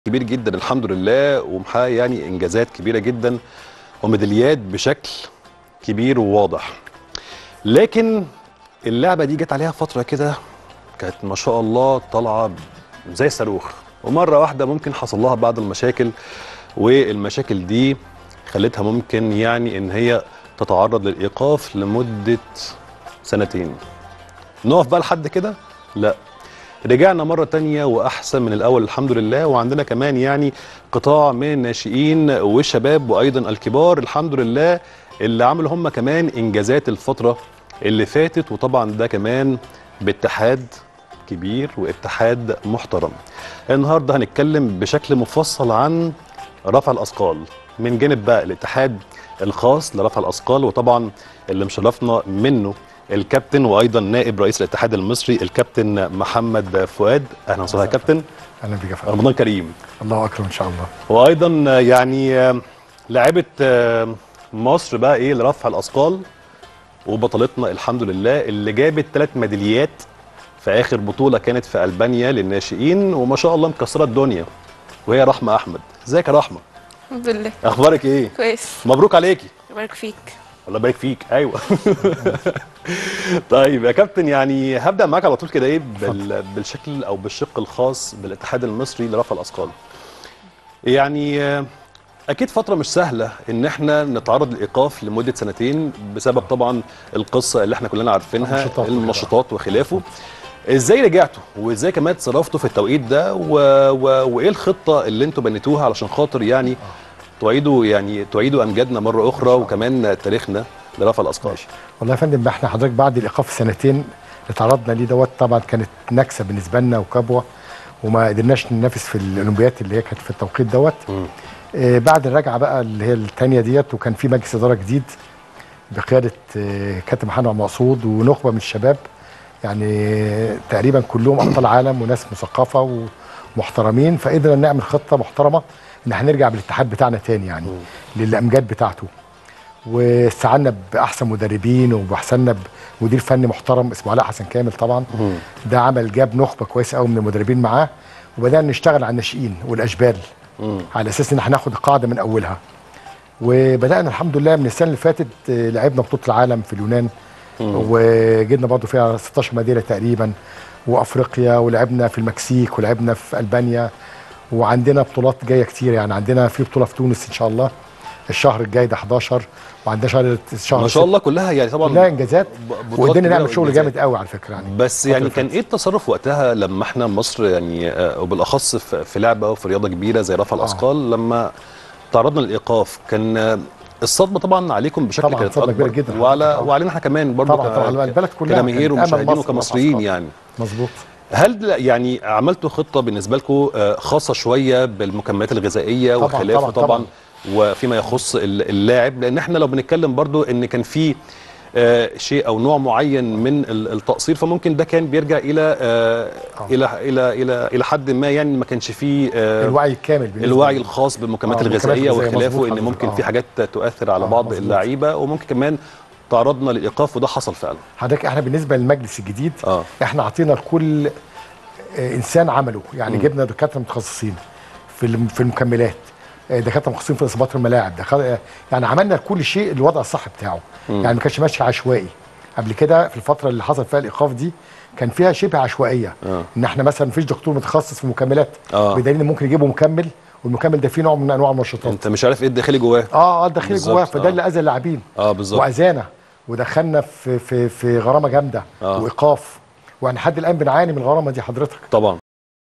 كبير جدا الحمد لله، ومحقق يعني انجازات كبيره جدا وميداليات بشكل كبير وواضح. لكن اللعبه دي جت عليها فتره كده كانت ما شاء الله طالعه زي الصاروخ، ومره واحده ممكن حصل لها بعض المشاكل، والمشاكل دي خلتها ممكن يعني ان هي تتعرض للايقاف لمده سنتين. نقف بقى لحد كده؟ لا، رجعنا مرة تانية وأحسن من الأول الحمد لله، وعندنا كمان يعني قطاع من الناشئين والشباب وأيضا الكبار الحمد لله اللي عملوا هم كمان إنجازات الفترة اللي فاتت، وطبعا ده كمان باتحاد كبير واتحاد محترم. النهاردة هنتكلم بشكل مفصل عن رفع الأثقال من جانب بقى الاتحاد الخاص لرفع الأثقال، وطبعا اللي مشرفنا منه الكابتن وايضا نائب رئيس الاتحاد المصري الكابتن محمد فؤاد. اهلا وسهلا يا كابتن. اهلا بك يا فندم. رمضان كريم. الله اكرم ان شاء الله. وايضا يعني لاعبه مصر بقى ايه لرفع الاثقال، وبطلتنا الحمد لله اللي جابت 3 ميداليات في اخر بطوله كانت في البانيا للناشئين، وما شاء الله مكسره الدنيا، وهي رحمه احمد. ازيك يا رحمه؟ الحمد لله. اخبارك ايه؟ كويس. مبروك عليكي. يبارك فيك. الله يبارك فيك. ايوه. طيب يا كابتن، يعني هبدا معاك على طول كده ايه بالشكل او بالشق الخاص بالاتحاد المصري لرفع الاثقال. يعني اكيد فتره مش سهله ان احنا نتعرض لايقاف لمده سنتين بسبب طبعا القصه اللي احنا كلنا عارفينها، المنشطات وخلافه. ازاي رجعتوا وازاي كمان اتصرفتوا في التوقيت ده وايه الخطه اللي انتوا بنيتوها علشان خاطر يعني تعيدوا امجادنا مره اخرى وكمان تاريخنا لرفع الاثقال؟ والله يا فندم، احنا حضرتك بعد الايقاف سنتين اللي تعرضنا ليه دوت طبعا كانت نكسه بالنسبه لنا وكبوه، وما قدرناش ننافس في الاولمبياد اللي هي كانت في التوقيت دوت. بعد الرجعه بقى اللي هي الثانيه ديت، وكان في مجلس اداره جديد بقياده كابتن محمد مقصود ونخبه من الشباب، يعني تقريبا كلهم ابطال عالم وناس مثقفه ومحترمين، فقدرنا نعمل خطه محترمه ان هنرجع بالاتحاد بتاعنا تاني يعني للامجاد بتاعته. واستعنا باحسن مدربين وباحسننا بمدير فني محترم اسمه علاء حسن كامل طبعا. ده عمل جاب نخبه كويسه قوي من المدربين معاه، وبدانا نشتغل على الناشئين والاشبال على اساس ان احنا هناخد القاعده من اولها. وبدانا الحمد لله من السنه اللي فاتت لعبنا بطوله العالم في اليونان، وجبنا برضه فيها 16 ميداليه تقريبا، وافريقيا، ولعبنا في المكسيك، ولعبنا في البانيا، وعندنا بطولات جايه كتير. يعني عندنا في بطوله في تونس ان شاء الله الشهر الجاي ده 11، وعندنا شهر ما شاء الله كلها يعني طبعا كلها انجازات، وقدرنا نعمل شغل جامد قوي على فكره يعني. بس يعني كان ايه التصرف وقتها لما احنا مصر يعني وبالاخص في لعبه وفي رياضه كبيره زي رفع الاثقال لما تعرضنا للايقاف؟ كان الصدمه طبعا عليكم بشكل طبعا كانت صدمه كبيره اكبر، جدا، وعلينا احنا كمان برضه طبعا البلد كلها كجماهير ومشاهدين وكمصريين يعني. مظبوط. هل يعني عملتوا خطه بالنسبه لكم خاصه شويه بالمكملات الغذائيه وخلافه طبعا وفيما يخص اللاعب؟ لان احنا لو بنتكلم برضو ان كان في شيء او نوع معين من التقصير، فممكن ده كان بيرجع الى الى حد ما، يعني ما كانش فيه الوعي الكامل، الوعي الخاص بالمكملات الغذائيه وخلافه، ان ممكن في حاجات تؤثر على بعض اللعيبه، وممكن كمان تعرضنا للايقاف، وده حصل فعلا. حضرتك احنا بالنسبه للمجلس الجديد احنا عطينا لكل انسان عمله، يعني جبنا دكاتره متخصصين في المكملات، دكاتره مخصصين في اصابات الملاعب، يعني عملنا كل شيء الوضع الصح بتاعه. يعني ما كانش ماشي عشوائي. قبل كده في الفتره اللي حصل فيها الايقاف دي كان فيها شبه عشوائيه، ان احنا مثلا مفيش دكتور متخصص في المكملات، بدليل ان ممكن يجيبوا مكمل والمكمل ده فيه نوع من انواع المنشطات انت مش عارف ايه الداخلي جواه. الداخلي جواه، فده اللي اذى اللاعبين بالظبط، واذانا ودخلنا في غرامه جامده وايقاف، واحنا لحد الان بنعاني من الغرامه دي حضرتك طبعا.